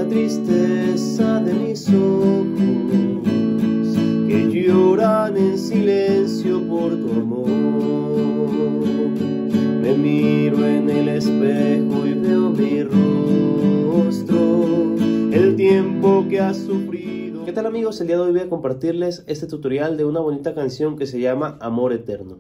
tristeza de mis ojos que lloran en silencio por tu amor. Me miro en el espejo y veo mi rostro, el tiempo que has sufrido. ¿Qué tal, amigos? El día de hoy voy a compartirles este tutorial de una bonita canción que se llama Amor Eterno.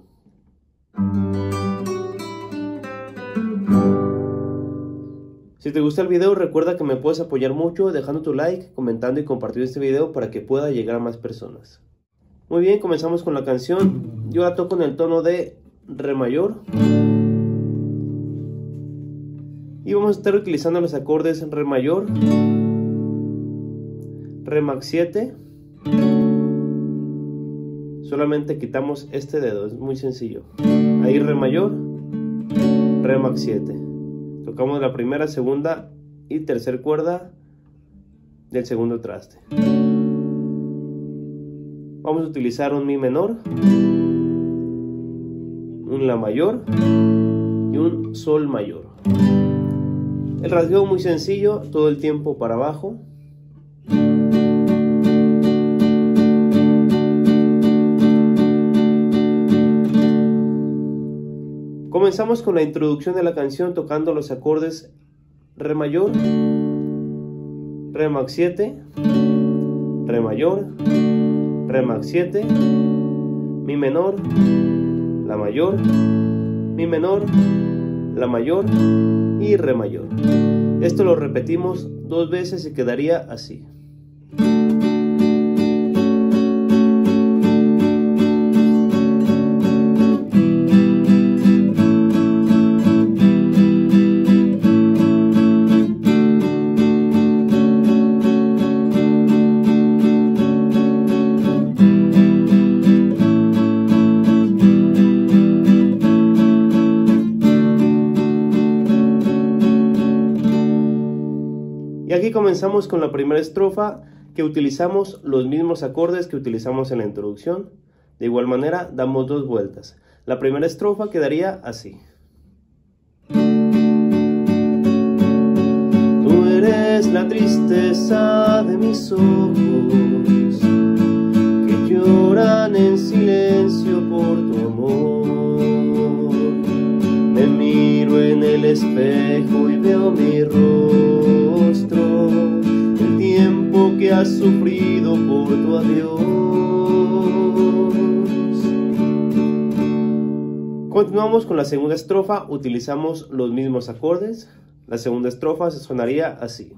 Si te gusta el video, recuerda que me puedes apoyar mucho dejando tu like, comentando y compartiendo este video para que pueda llegar a más personas. Muy bien, comenzamos con la canción. Yo la toco en el tono de Re mayor. Y vamos a estar utilizando los acordes Re mayor, Re max 7. Solamente quitamos este dedo, es muy sencillo. Ahí Re mayor, Re max 7. Tocamos la primera, segunda y tercera cuerda del segundo traste. Vamos a utilizar un Mi menor, un La mayor y un Sol mayor. El rasgueo muy sencillo, todo el tiempo para abajo. Comenzamos con la introducción de la canción tocando los acordes Re mayor, Re max 7, Re mayor, Re max 7, Mi menor, La mayor, Mi menor, La mayor y Re mayor. Esto lo repetimos 2 veces y quedaría así. Y aquí comenzamos con la primera estrofa, que utilizamos los mismos acordes que utilizamos en la introducción. De igual manera damos 2 vueltas. La primera estrofa quedaría así. Tú eres la tristeza de mis ojos que lloran en silencio por tu amor. Me miro en el espejo y veo mi rostro, el tiempo que has sufrido por tu adiós. Continuamos con la segunda estrofa, utilizamos los mismos acordes. La segunda estrofa se sonaría así.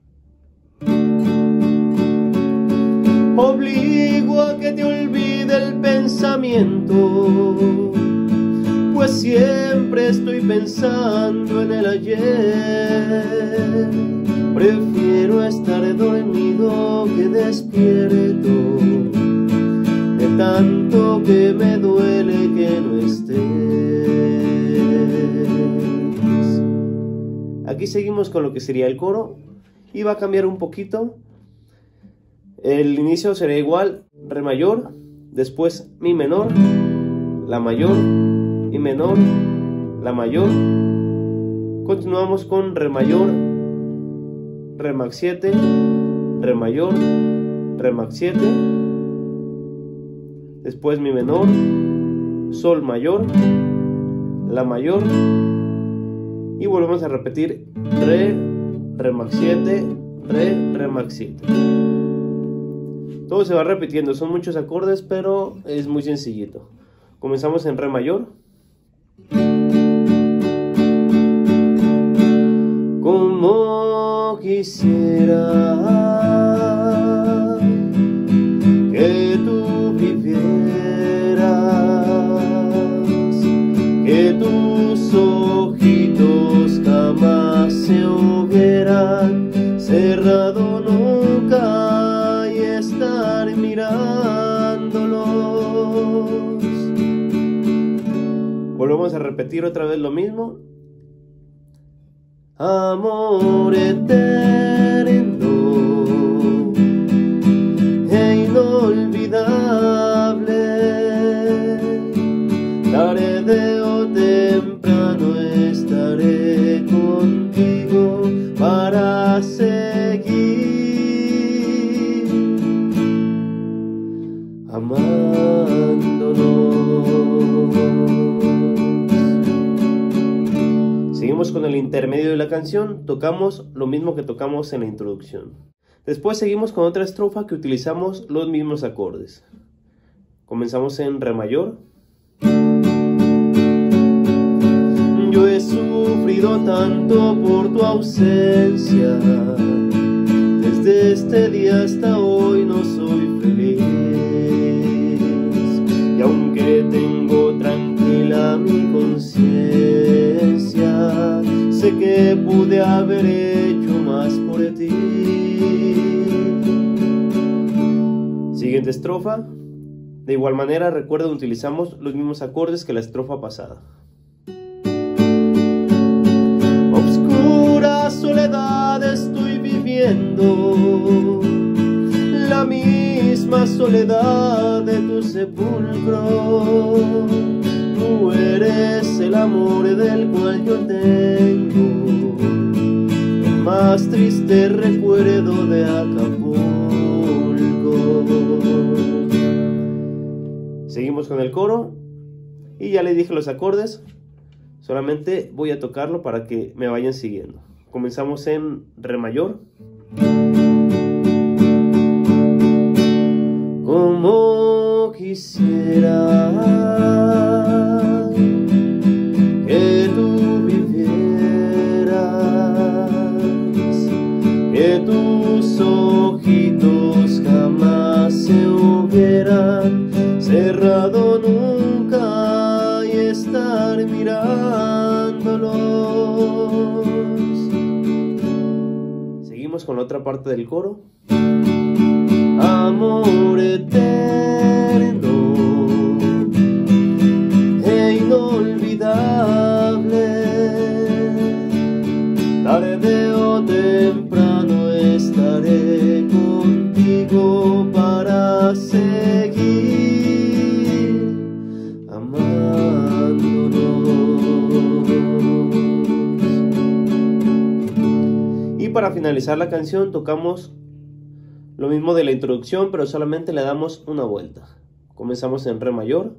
Obligo a que te olvide el pensamiento, pues siempre estoy pensando en el ayer. Prefiero estar dormido que despierto, de tanto que me duele que no estés. Aquí seguimos con lo que sería el coro y va a cambiar un poquito. El inicio será igual, Re mayor, después Mi menor, La mayor, Mi menor, La mayor. Continuamos con Re mayor, Re max 7, Re mayor, Re max 7. Después Mi menor, Sol mayor, La mayor. Y volvemos a repetir Re, Re max 7, Re, Re max 7. Todo se va repitiendo, son muchos acordes, pero es muy sencillito. Comenzamos en Re mayor. Como quisiera que tú vivieras, que tus ojitos jamás se hubieran cerrado nunca y estar mirándolos. Volvemos a repetir otra vez lo mismo. Amor eterno e inolvidable, tarde o temprano estaré contigo para seguir Seguimos con el intermedio de la canción, tocamos lo mismo que tocamos en la introducción. Después seguimos con otra estrofa que utilizamos los mismos acordes. Comenzamos en re mayor. Yo he sufrido tanto por tu ausencia, desde este día hasta hoy no soy feliz. Y aunque tengo tranquila mi conciencia, sé que pude haber hecho más por ti. Siguiente estrofa. De igual manera, recuerden, utilizamos los mismos acordes que la estrofa pasada. Obscura soledad estoy viviendo, la misma soledad de tu sepulcro. Tú eres el amor del cual yo tengo el más triste recuerdo de Acapulco. Seguimos con el coro y ya les dije los acordes, solamente voy a tocarlo para que me vayan siguiendo. Comenzamos en re mayor. Como quisiera que tú vivieras, que tus ojitos jamás se hubieran cerrado nunca y estar mirándolos. Seguimos con la otra parte del coro. Amor eterno e inolvidable, tarde o temprano estaré contigo para seguir amándonos. Y para finalizar la canción tocamos lo mismo de la introducción, pero solamente le damos una vuelta. Comenzamos en re mayor.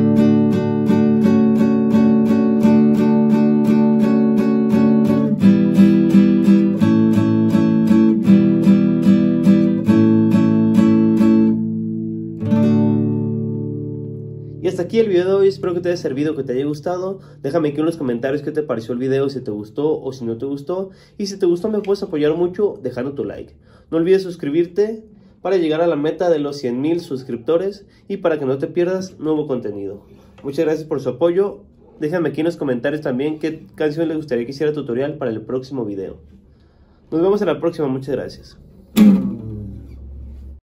Y hasta aquí el video de hoy, espero que te haya servido, que te haya gustado. Déjame aquí en los comentarios qué te pareció el video, si te gustó o si no te gustó. Y si te gustó me puedes apoyar mucho dejando tu like. No olvides suscribirte para llegar a la meta de los 100,000 suscriptores y para que no te pierdas nuevo contenido. Muchas gracias por su apoyo. Déjame aquí en los comentarios también qué canción les gustaría que hiciera tutorial para el próximo video. Nos vemos en la próxima, muchas gracias.